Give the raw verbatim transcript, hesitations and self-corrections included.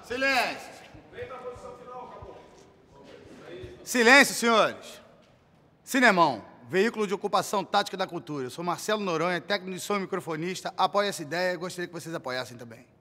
Silêncio. Silêncio, senhores. Cinemão, veículo de ocupação tática da cultura. Eu sou Marcelo Noronha, técnico de som e microfonista. Apoio essa ideia e gostaria que vocês apoiassem também.